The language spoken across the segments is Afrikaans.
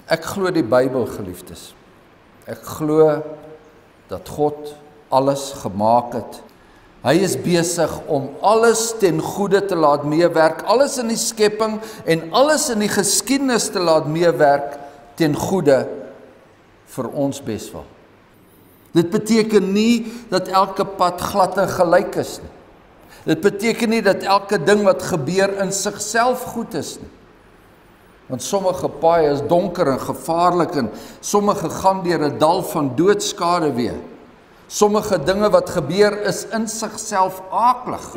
Ek glo die Bybel, geliefdes. Ek glo dat God alles gemaak het. Hy is besig om alles ten goeie te laat meewerk, alles in die skepping en alles in die geskiedenis te laat meewerk ten goeie vir ons beswil. Dit beteken nie dat elke pad glad en gelyk is nie. Dit beteken nie dat elke ding wat gebeur in sigself goed is nie. Want sommige paaie is donker en gevaarlik en sommige gaan deur 'n dal van doodskade weer. Sommige dinge wat gebeur is in sigself aaklig.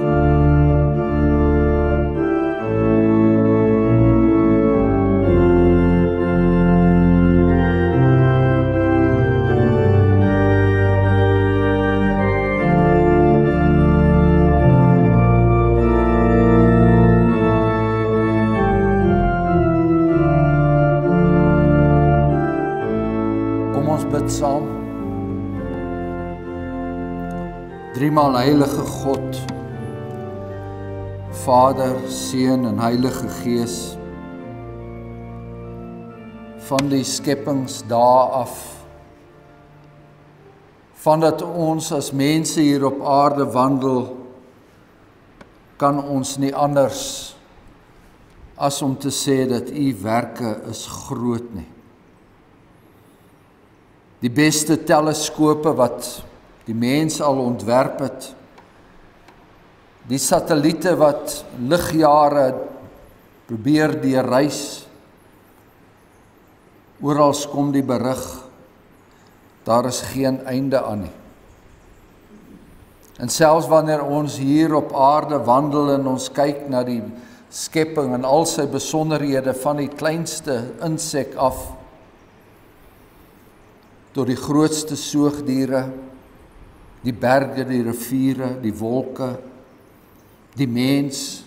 Kom ons bid saam. Driemaal heilige God, Vader, Seun en Heilige Gees, van die skepingsdae af, vandat ons as mense hier op aarde wandel, kan ons nie anders as om te sê dat U werke is groot nie. Die beste teleskope wat die mens al ontwerp het, die satelliete wat ligjare probeer deurreis, oral kom die berig, daar is geen einde aan nie. En selfs wanneer ons hier op aarde wandel en ons kyk na die skepping en al sy besonderhede van die kleinste insek af, tot die grootste soogdiere, die berge, die riviere, die wolke, die mens,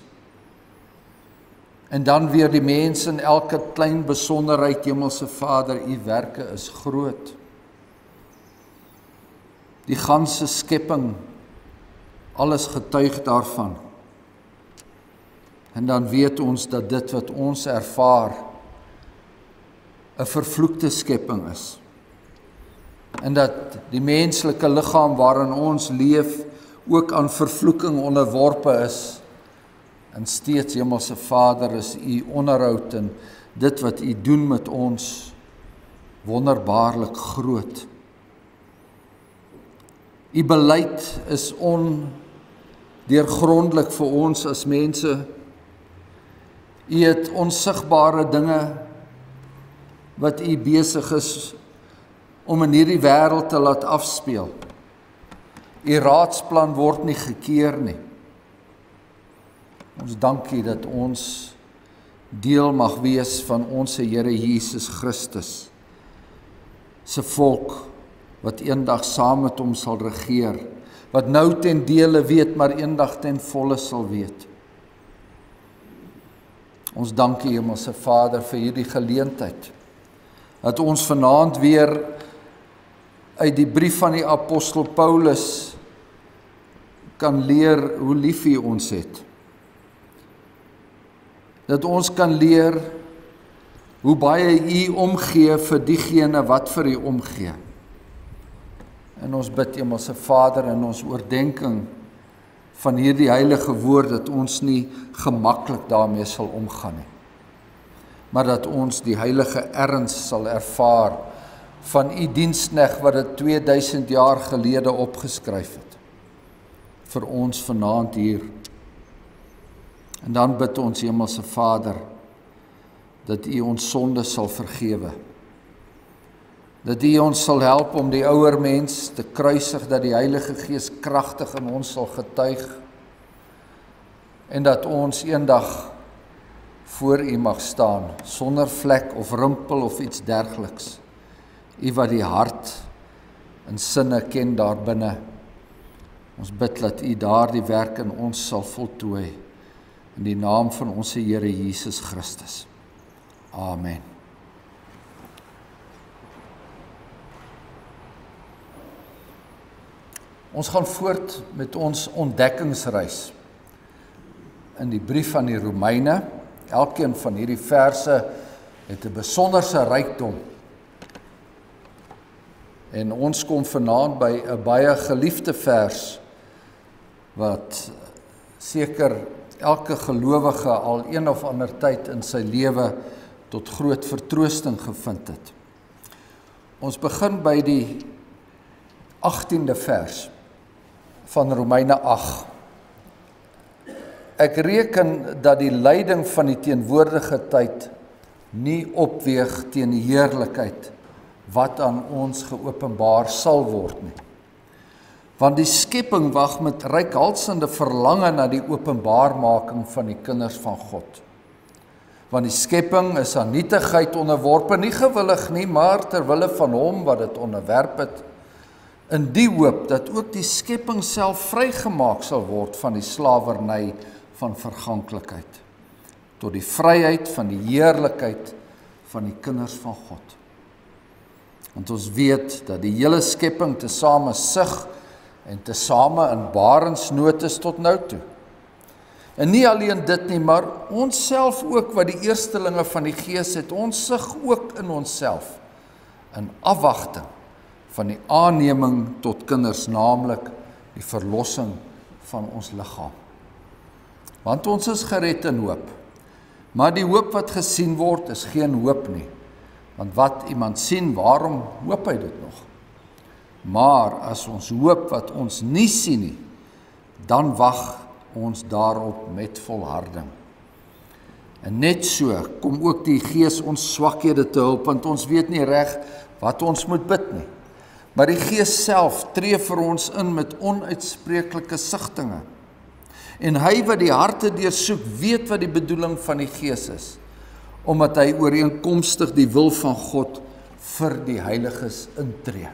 en dan weer die mens in elke klein besonderheid, Hemelse Vader, U werke is groot. Die ganse skepping, alles getuig daarvan. En dan weet ons dat dit wat ons ervaar, 'n vervloekte skepping is. En dat die menslike liggaam waarin ons leef ook aan vervloeking onderworpe is. En steeds, Hemelse Vader, is U onderhoud en dit wat U doen met ons wonderbaarlik groot. U beleid is ondeurgrondelik vir ons as mense. U het onsigbare dinge wat U besig is om in hierdie wêreld te laat afspeel. U raadsplan word nie gekeer nie. Ons dankie dat ons deel mag wees van ons Here Jesus Christus, se volk, wat eendag saam met hom sal regeer, wat nou ten dele weet, maar eendag ten volle sal weet. Ons dankie, Hemelse Vader, vir hierdie geleentheid, dat ons vanaand weer uit die brief van die apostel Paulus kan leer hoe lief U ons het. Dat ons kan leer hoe baie U omgee vir diegene wat vir U omgee. En ons bid, Hemelse Vader, in ons oordenking van hierdie heilige woord, dat ons nie gemaklik daarmee sal omgaan nie, maar dat ons die heilige erns sal ervaar van U diensknegt wat dit 2000 jaar gelede opgeskryf het, vir ons vanaand hier. En dan bid ons, Hemelse Vader, dat U ons sonde sal vergewe, dat U ons sal help om die ouer mens te kruisig, dat die Heilige Gees kragtig in ons sal getuig, en dat ons eendag voor U mag staan, sonder vlek of rimpel of iets dergeliks. U wat die hart en sinne ken daar binne. Ons bid dat U daardie werk in ons sal voltooi, in die naam van ons Here Jesus Christus. Amen. Ons gaan voort met ons ontdekkingsreis in die brief van die Romeine. Elkeen van hierdie verse het 'n besonderse rykdom. En ons kom vanaand by 'n baie geliefde vers wat seker elke gelowige al een of ander tyd in sy lewe tot groot vertroosting gevind het. Ons begin by die 18de vers van Romeine 8. Ek reken dat die lyding van die teenwoordige tyd nie opweeg teen die heerlikheid wat aan ons geopenbaar sal word nie. Want die skepping wag met reikhalsende verlange na die openbaarmaking van die kinders van God. Want die skepping is aan nietigheid onderworpe, nie gewillig nie, maar terwille van hom wat dit onderwerp het, in die hoop dat ook die skepping self vrygemaak sal word van die slawerny van verganklikheid, tot die vryheid van die heerlikheid van die kinders van God. Want ons weet dat die hele skepping tesame sug en tesame in barensnood is tot nou toe. En nie alleen dit nie, maar ons self ook, wat die eerstelinge van die Gees het, ons sug ook in onsself, in afwagting van die aanneming tot kinders, naamlik die verlossing van ons liggaam. Want ons is gered in hoop, maar die hoop wat gesien word is geen hoop nie. Want wat iemand sien, waarom hoop hy dit nog? Maar as ons hoop wat ons nie sien nie, dan wag ons daarop met volharding. En net so kom ook die Gees ons swakhede te hulp, want ons weet nie reg wat ons moet bid nie. Maar die Gees self tree vir ons in met onuitspreeklike sigtinge. En hy wat die harte deursoek, weet wat die bedoeling van die Gees is, omdat hy ooreenkomstig die wil van God vir die heiliges intree.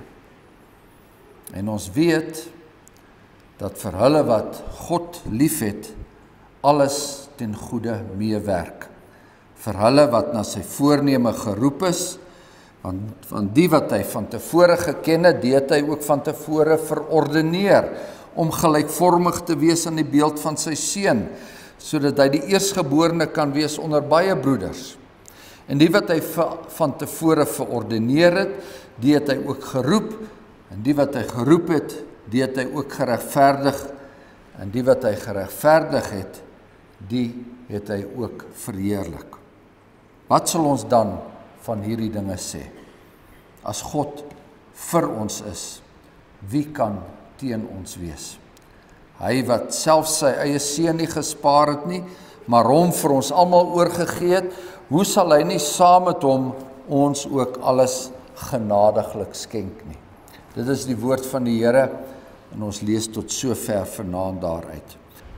En ons weet dat vir hulle wat God liefhet, alles ten goeie meewerk. Vir hulle wat na sy voorneme geroep is, want die wat hy van tevore geken het, die het hy ook van tevore verordeneer, om gelykvormig te wees aan die beeld van sy seun, sodat hy die eerstgeborene kan wees onder baie broeders. En die wat hy van tevore verordeneer het, die het hy ook geroep, en die wat hy geroep het, die het hy ook geregverdig, en die wat hy geregverdig het, die het hy ook verheerlik. Wat sal ons dan van hierdie dinge sê? As God vir ons is, wie kan teen ons wees? Hy wat self sy eie seun nie gespaar het nie, maar hom vir ons almal oorgegee het, hoe sal hy nie saam met hom ons ook alles genadiglik skenk nie? Dit is die woord van die Here, en ons lees tot sover vanaand daaruit.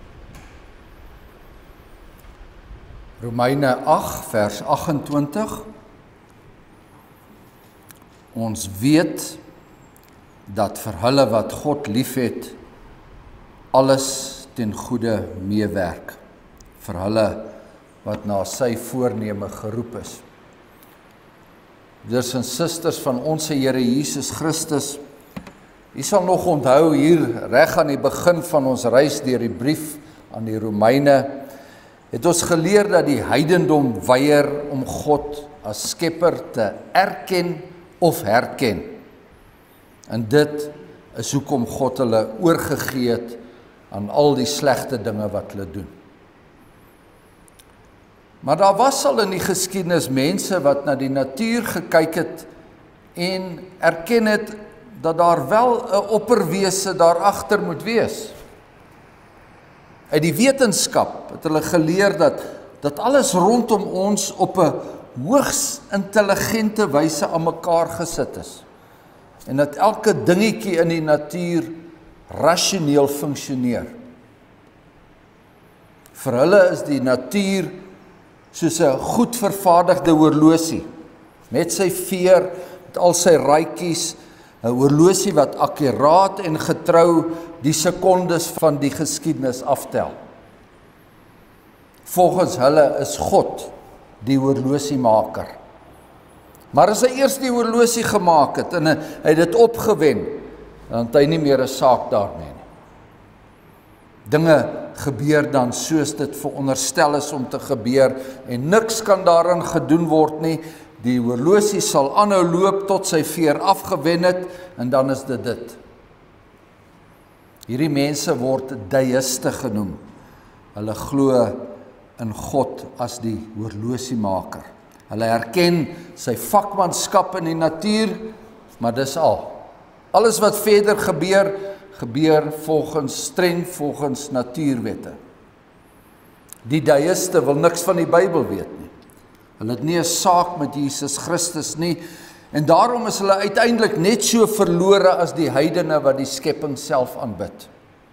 Romeine 8 vers 28. Ons weet dat vir hulle wat God liefhet, alles ten goeie meewerk, vir hulle wat na sy voorneme geroep is. Broers en susters van ons Here Jesus Christus, u sal nog onthou hier reg aan die begin van ons reis deur die brief aan die Romeine, het ons geleer dat die heidendom weier om God as skepper te erken of herken. En dit is hoekom God hulle oorgegee het aan al die slegte dinge wat hulle doen. Maar daar was al in die geskiedenis mense wat na die natuur gekyk het en erken het dat daar wel 'n opperwese daarachter moet wees. Uit die wetenskap het hulle geleer dat alles rondom ons op 'n hoogs intelligente wyse aan mekaar gesit is. En dat elke dingetjie in die natuur rasioneel funksioneer. Vir hulle is die natuur soos 'n goed vervaardigde horlosie, met sy veer, met al sy raaitjies, 'n horlosie wat akkuraat en getrou die sekondes van die geskiedenis aftel. Volgens hulle is God die horlosiemaker. Maar as hy eers die horlosie gemaak het en hy het dit opgewen, dan het hy nie meer 'n saak daarmee nie. Dinge gebeur dan soos dit veronderstel is om te gebeur en niks kan daarin gedoen word nie. Die horlosie sal aanhou loop tot sy veer afgewen het en dan is dit. Hierdie mense word deïste genoem. Hulle glo in God as die horlosiemaker. Hulle erken sy vakmanskap in die natuur, maar dis al. Alles wat verder gebeur, streng volgens natuurwette. Die deïste wil niks van die Bybel weet nie. Hulle het nie 'n saak met Jesus Christus nie, en daarom is hulle uiteindelik net so verlore as die heidene wat die skepping self aanbid.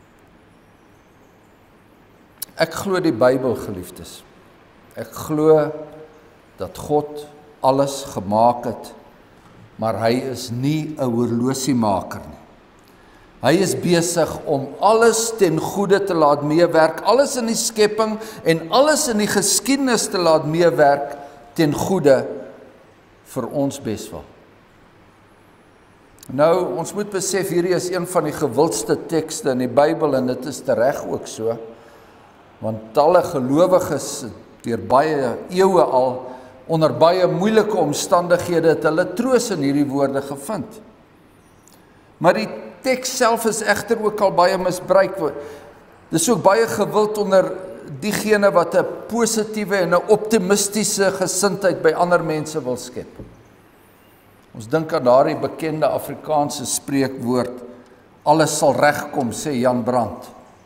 Ek glo die Bybel, geliefdes. Ek glo dat God alles gemaak het, maar hy is nie 'n horlosiemaker nie. Hy is besig om alles ten goeie te laat meewerk, alles in die skepping en alles in die geskiedenis te laat meewerk ten goeie vir ons beswil. Nou, ons moet besef, hierdie is een van die gewildste tekste in die Bybel en dit is tereg ook so, want talle gelowiges deur baie eeue al onder baie moeilike omstandighede het hulle troos in hierdie woorde gevind. Maar die teks self is egter ook al baie misbruik. Dis ook baie gewild onder diegene wat 'n positiewe en 'n optimistiese gesindheid by ander mense wil skep. Ons dink aan daardie bekende Afrikaanse spreekwoord, alles sal regkom, sê Jan Brandt.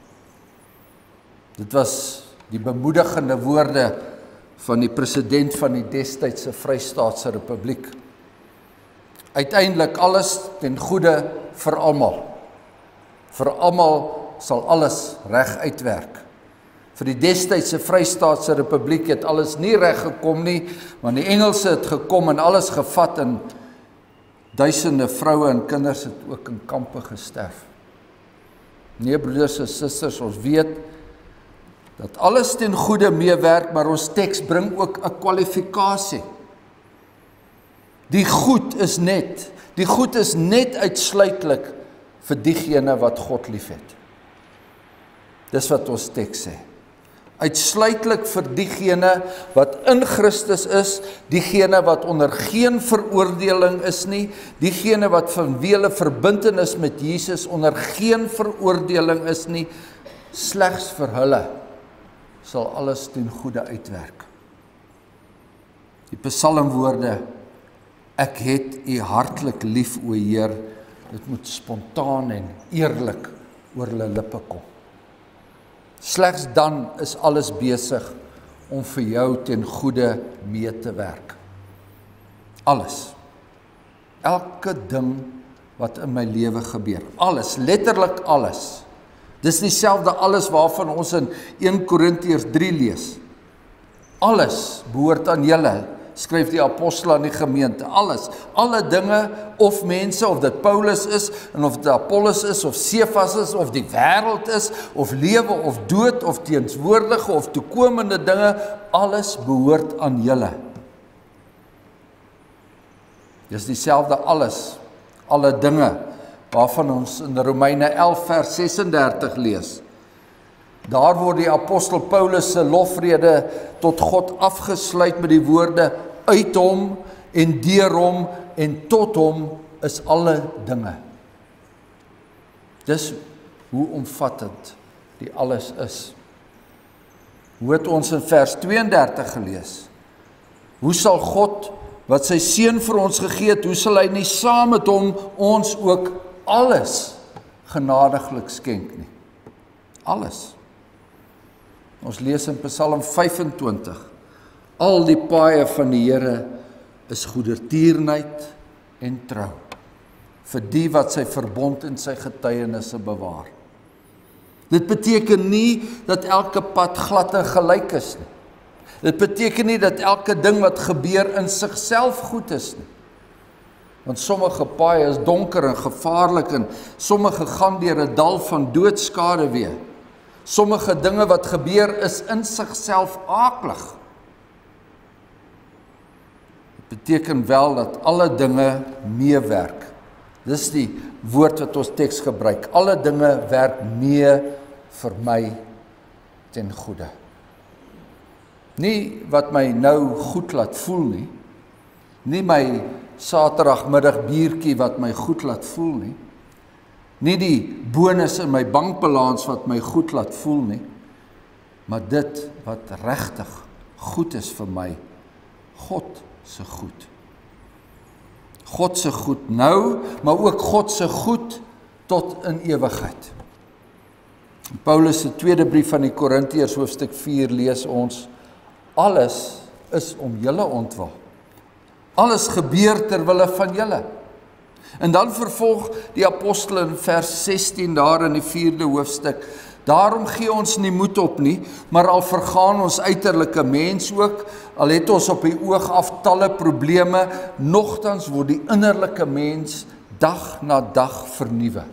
Dit was die bemoedigende woorde van die president van die destydse Vrystaatse Republiek. Uiteindelik alles ten goeie vir almal. Vir almal sal alles reg uitwerk. Vir die destydse Vrystaatse Republiek het alles nie reg gekom nie, want die Engelse het gekom en alles gevat en duisende vroue en kinders het ook in kampe gesterf. Nee, broeders en susters, ons weet dat alles ten goeie meewerk, maar ons teks bring ook 'n kwalifikasie. Die goed is net uitsluitlik vir diegene wat God liefhet. Dis wat ons teks sê. Uitsluitlik vir diegene wat in Christus is, diegene wat onder geen veroordeling is nie, diegene wat vanweë hulle verbintenis met Jesus onder geen veroordeling is nie, slegs vir hulle sal alles ten goeie uitwerk. Die psalmwoorde, ek het u hartlik lief, o Heer, dit moet spontaan en eerlik oor hulle lippe kom. Slegs dan is alles besig om vir jou ten goeie mee te werk. Alles. Elke ding wat in my lewe gebeur. Alles, letterlik alles. Dis dieselfde alles waarvan ons in 1 Korintiërs 3 lees. Alles behoort aan julle, skryf die apostel aan die gemeente. Alles, alle dinge of mense, of dit Paulus is, en of dit Apollos is, of Cephas is, of die wêreld is, of lewe of dood, of teenswoordige of toekomende dinge, alles behoort aan julle. Dis dieselfde alles, alle dinge, waarvan ons in Romeine 11 vers 36 lees. Daar word die apostel Paulus se lofrede tot God afgesluit met die woorde, uit hom en deur hom en tot hom is alle dinge. Dis hoe omvattend die alles is. Hoe het ons in vers 32 gelees? Hoe sal God, wat sy seun vir ons gegee het, hoe sal hy nie saam met hom ons ook alles genadiglik skenk nie? Alles. Ons lees in Psalm 25, al die paaie van die Here is goedertierenheid en trou, vir die wat sy verbond en sy getuienisse bewaar. Dit beteken nie dat elke pad glad en gelyk is nie. Dit beteken nie dat elke ding wat gebeur in sigself goed is nie. Want sommige paaie is donker en gevaarlik en sommige gaan deur 'n dal van doodskade weer. Sommige dinge wat gebeur is in sigself aaklig. Dit beteken wel dat alle dinge meewerk. Dis die woord wat ons teks gebruik. Alle dinge werk mee vir my ten goeie. Nie wat my nou goed laat voel nie, nie my Saterdagmiddag biertjie wat my goed laat voel nie, nie die bonus in my bankbalans wat my goed laat voel nie, maar dit wat regtig goed is vir my, God se goed. God se goed nou, maar ook God se goed tot in ewigheid. Paulus se tweede brief aan die Korintiërs hoofstuk 4 lees ons, alles is om julle ontwil. Alles gebeur ter wille van julle. En dan vervolg die apostel in vers 16 daar in die 4de hoofstuk, daarom gee ons nie moed op nie, maar al vergaan ons uiterlike mens ook, al het ons op die oog af talle probleme, nogtans word die innerlike mens dag na dag vernuwe.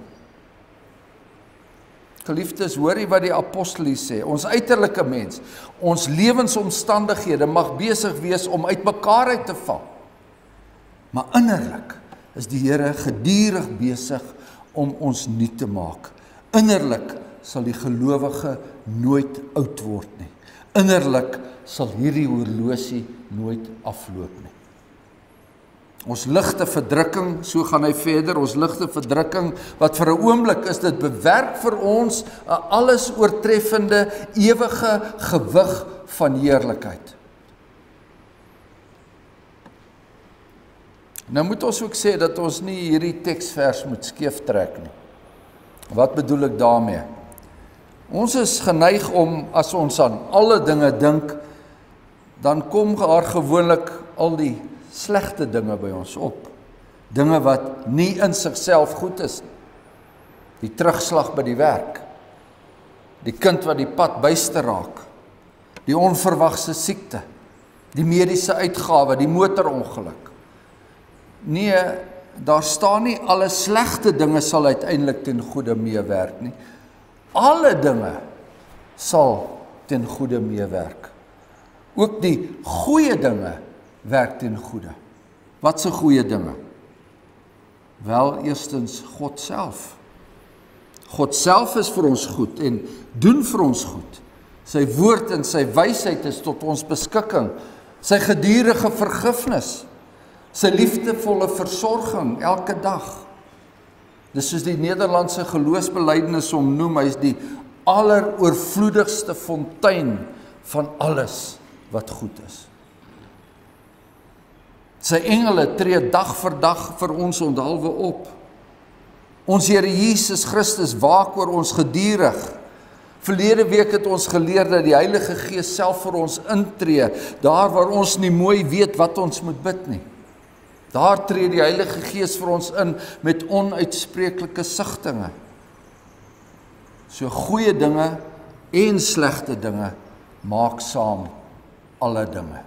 Geliefdes, hoor jy wat die apostel hier sê, ons uiterlike mens, ons lewensomstandighede mag besig wees om uit mekaar uit te val. Maar innerlik is die Here gedurig besig om ons nuut te maak. Innerlik sal die gelowige nooit oud word nie. Innerlik sal hierdie horlosie nooit afloop nie. Ons ligte verdrukking, so gaan hy verder, ons ligte verdrukking, wat vir 'n oomblik is, dit bewerk vir ons 'n alles oortreffende, ewige gewig van heerlikheid. Nou moet ons ook sê dat ons nie hierdie teksvers moet skeef trek nie. Wat bedoel ek daarmee? Ons is geneig om, as ons aan alle dinge dink, dan kom daar gewoonlik al die slegte dinge by ons op. Dinge wat nie in sigself goed is. Die terugslag by die werk. Die kind wat die pad byste raak. Die onverwagse siekte. Die mediese uitgawe, die motorongeluk. Nee, daar staan nie alle slegte dinge sal uiteindelik ten goeie meewerk nie. Alle dinge sal ten goeie meewerk. Ook die goeie dinge werk ten goeie. Wat se goeie dinge? Wel, eerstens God self. God self is vir ons goed en doen vir ons goed. Sy woord en sy wysheid is tot ons beskikking. Sy gedurende vergifnis. Sy liefdevolle versorging elke dag. Dis soos die Nederlandse geloofsbelijdenis hom noem, hy is die alleroorvloedigste fontein van alles wat goed is. Sy engele tree dag vir dag vir ons onthaalwe op. Ons Here Jesus Christus waak oor ons gedurig. Verlede week het ons geleer dat die Heilige Gees self vir ons intree, daar waar ons nie mooi weet wat ons moet bid nie. Daar tree die Heilige Gees vir ons in met onuitspreeklike sigtinge. So goeie dinge en slegte dinge maak saam alle dinge.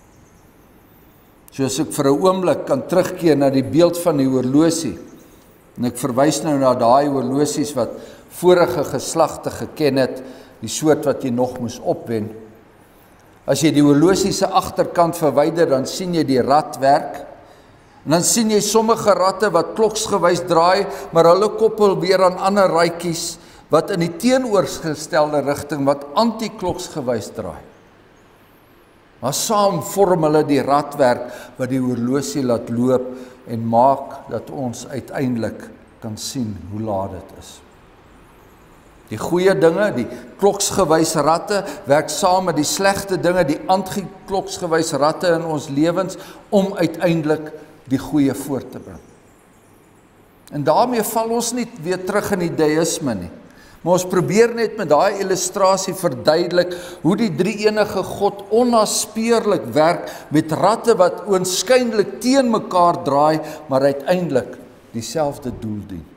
So as ek vir 'n oomblik kan terugkeer na die beeld van die horlosie, en ek verwys nou na daai horlosies wat vorige geslagte geken het, die soort wat jy nog moes opwen. As jy die horlosie se agterkant verwyder, dan sien jy die radwerk. En dan sien jy sommige ratte wat kloksgewys draai, maar hulle koppel weer aan ander raadjies wat in die teenoorgestelde rigting wat anti-kloksgewys draai. Maar saam vorm hulle die radwerk wat die horlosie laat loop en maak dat ons uiteindelik kan sien hoe laat dit is. Die goeie dinge, die kloksgewys ratte, werk saam met die slegte dinge, die anti-kloksgewys ratte in ons lewens, om uiteindelik die goeie voort te bring. En daarmee val ons nie weer terug in die deïsme nie. Maar ons probeer net met daai illustrasie verduidelik hoe die drie-enige God onnaspeurlik werk met ratte wat oënskynlik teen mekaar draai, maar uiteindelik dieselfde doel dien.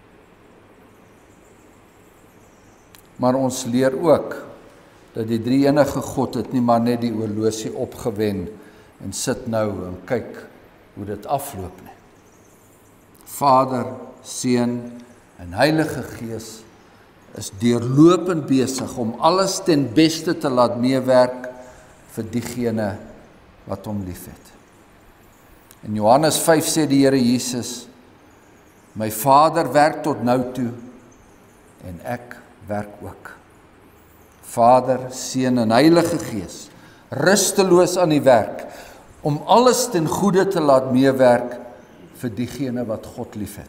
Maar ons leer ook dat die drie-enige God het nie maar net die horlosie opgewen en sit nou en kyk hoe dit afloop nie. Vader, Seun en Heilige Gees is deurlopend besig om alles ten beste te laat meewerk vir diegene wat hom liefhet. In Johannes 5 sê die Here Jesus, my Vader werk tot nou toe en ek werk ook. Vader, Seun en Heilige Gees, rusteloos aan die werk, om alles ten goeie te laat meewerk vir diegene wat God liefhet.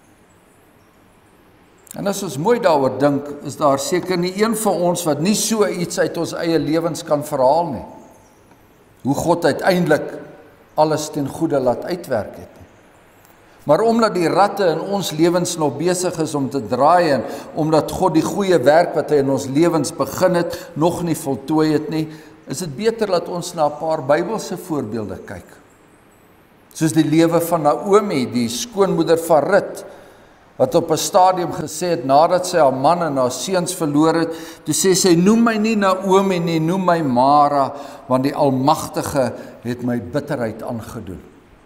En as ons mooi daaroor dink, is daar seker nie een van ons wat nie so iets uit ons eie lewens kan verhaal nie. Hoe God uiteindelik alles ten goeie laat uitwerk het. Maar omdat die ratte in ons lewens nog besig is om te draai en omdat God die goeie werk wat hy in ons lewens begin het, nog nie voltooi het nie, is dit beter dat ons na 'n paar Bybelse voorbeelde kyk. Soos die lewe van Naomi, die skoonmoeder van Rut, wat op 'n stadium gesê het, nadat sy haar man en haar seuns verloor het, toe sê sy, noem my nie Naomi nie, noem my Mara, want die Almagtige het my bitterheid aangedoen.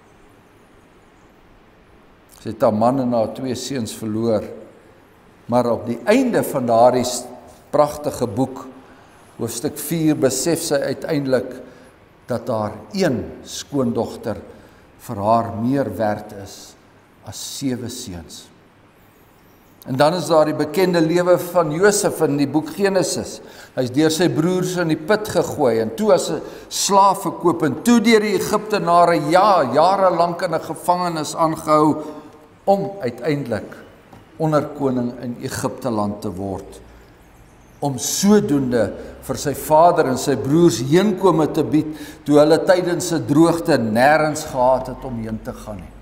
Sy het haar man en haar 2 seuns verloor, maar op die einde van daardie pragtige boek, hoofstuk 4, besef sy uiteindelik dat haar een skoondogter vir haar meer werd is as 7 seuns. En dan is daar die bekende lewe van Josef in die boek Genesis. Hy is deur sy broers in die put gegooi en toe as 'n slaaf verkoop en toe deur die Egiptenare jare lank in 'n gevangenis aangehou om uiteindelik onderkoning in Egipte land te word. Om sodoende vir sy vader en sy broers heenkome te bied toe hulle tydens 'n droogte nêrens gehad het om heen te gaan nie.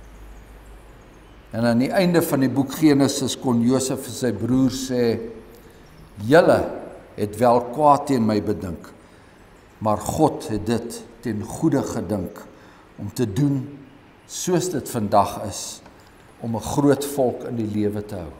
En aan die einde van die boek Genesis kon Josef vir sy broers sê, julle het wel kwaad teen my bedink, maar God het dit ten goeie gedink om te doen soos dit vandag is, om 'n groot volk in die lewe te hou.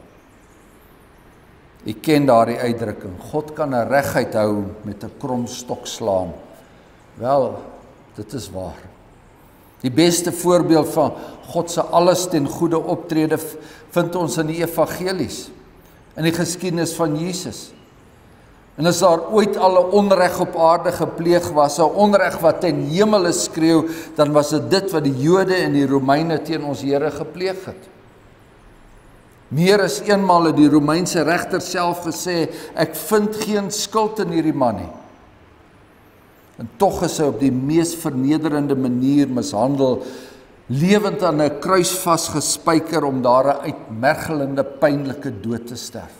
Ek ken daardie uitdrukking, God kan 'n reguit hou met 'n krom stok slaan. Wel, dit is waar. Die beste voorbeeld van God se alles ten goeie optrede vind ons in die evangelies, in die geskiedenis van Jesus. En as daar ooit al 'n onreg op aarde gepleeg was, 'n onreg wat ten hemele skreeu, dan was dit wat die Jode en die Romeine teen ons Here gepleeg het. Meer as eenmaal het die Romeinse regter self gesê, ek vind geen skuld in hierdie man nie. En tog is hy op die mees vernederende manier mishandel, lewend aan 'n kruis vasgespijker om daar 'n uitmergelende, pynlike dood te sterf.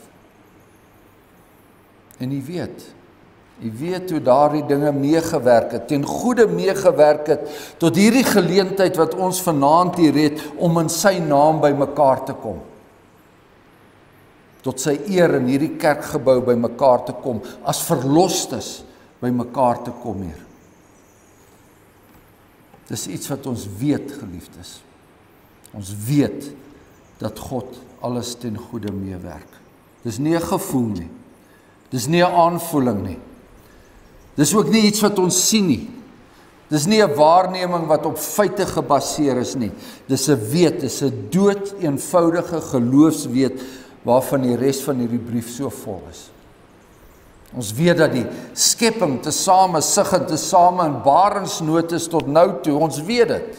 En jy weet hoe daardie dinge meegewerk het, ten goeie meegewerk het, tot hierdie geleentheid wat ons vanaand hier het, om in sy naam by mekaar te kom. Tot sy eer in hierdie kerkgebou by mekaar te kom, as verlostes by mekaar te kom hier. Dis iets wat ons weet, geliefdes. Ons weet dat God alles ten goeie meewerk. Dis nie 'n gevoel nie. Dis nie 'n aanvoeling nie. Dis ook nie iets wat ons sien nie. Dis nie 'n waarneming wat op feite gebaseer is nie. Dis 'n weet, dis 'n dood eenvoudige geloofsweet waarvan die res van hierdie brief so vol is. Ons weet dat die skepping tesame sig en tesame in barensnood is tot nou toe. Ons weet dit.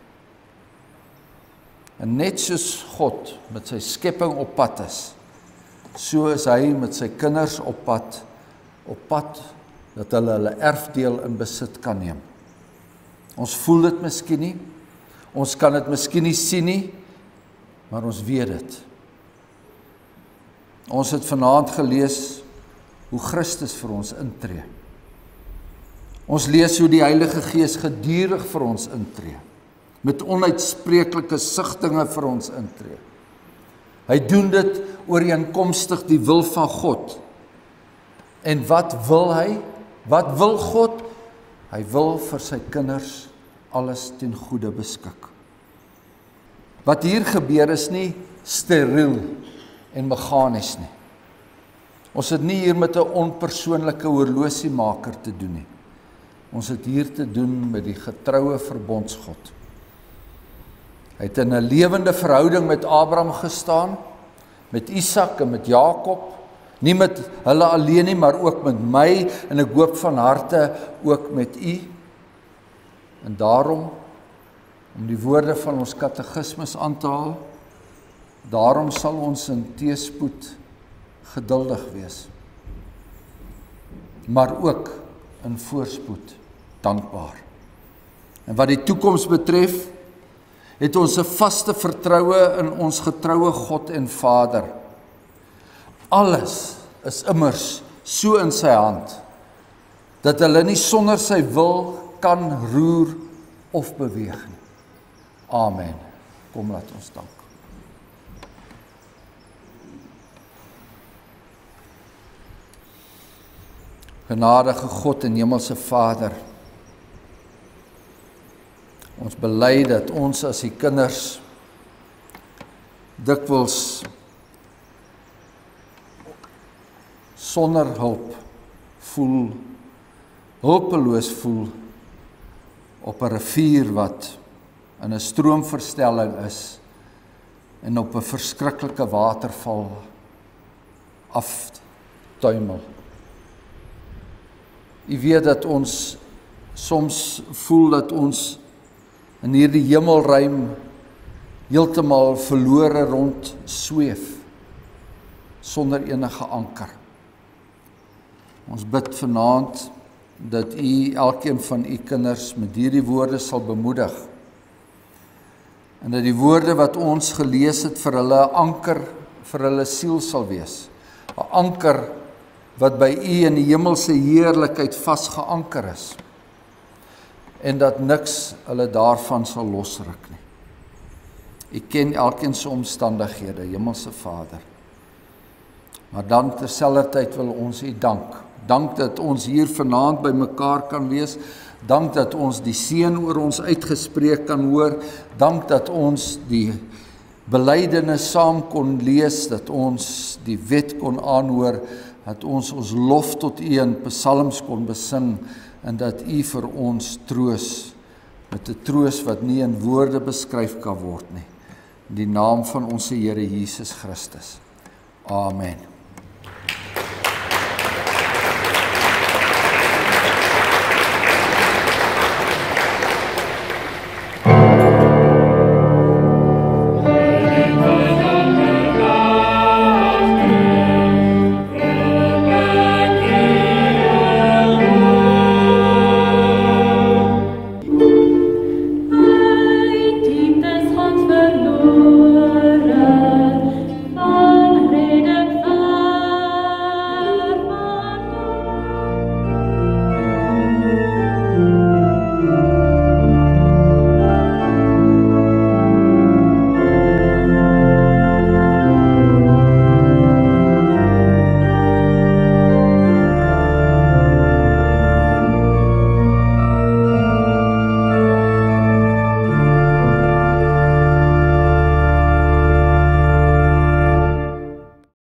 En net soos God met sy skepping op pad is, so is hy met sy kinders op pad dat hulle erfdeel in besit kan neem. Ons voel dit miskien nie, ons kan dit miskien nie sien nie, maar ons weet dit. Ons het vanaand gelees hoe Christus vir ons intree. Ons lees hoe die Heilige Gees gedurig vir ons intree, met onuitspreeklike sigtinge vir ons intree. Hy doen dit ooreenkomstig die wil van God. En wat wil hy? Wat wil God? Hy wil vir sy kinders alles ten goeie beskik. Wat hier gebeur is nie steriel en meganies nie. Ons het nie hier met 'n onpersoonlike horlosiemaker te doen nie. Ons het hier te doen met die getroue verbondsgod. Hy het in 'n lewende verhouding met Abraham gestaan, met Isak en met Jakob, nie met hulle alleen nie, maar ook met my, en ek hoop van harte ook met u. En daarom, om die woorde van ons katekismus aan te haal, daarom sal ons in teespoed geduldig wees. maar ook in voorspoed dankbaar. En wat die toekoms betref, het ons 'n vaste vertroue in ons getroue God en Vader. Alles is immers so in sy hand, dat hulle nie sonder sy wil kan roer of beweeg nie. Amen. Kom laat ons dank. Genadige God en hemelse Vader, ons bely dat ons as die kinders dikwels sonder hulp voel, hulpeloos voel op 'n rivier wat in 'n stroomverstelling is en op 'n verskriklike waterval aftuimel. U weet dat ons soms voel dat ons in hierdie hemelruim heeltemal verlore rond sweef, sonder enige anker. Ons bid vanaand dat u elkeen van u kinders met hierdie woorde sal bemoedig, en dat die woorde wat ons gelees het vir hulle 'n anker vir hulle siel sal wees, 'n anker wat by u in die hemelse heerlikheid vasgeanker is, en dat niks hulle daarvan sal losruk nie. U ken elkeen se omstandighede, hemelse Vader. Maar dan terselfdertyd wil ons u dank. Dank dat ons hier vanaand by mekaar kan wees. Dank dat ons die seën oor ons uitgespreek kan hoor. Dank dat ons die belydenis saam kon lees, dat ons die wet kon aanhoor, dat ons lof tot u in psalms kon besing, en dat u vir ons troos, met 'n troos wat nie in woorde beskryf kan word nie. In die naam van ons Here Jesus Christus. Amen.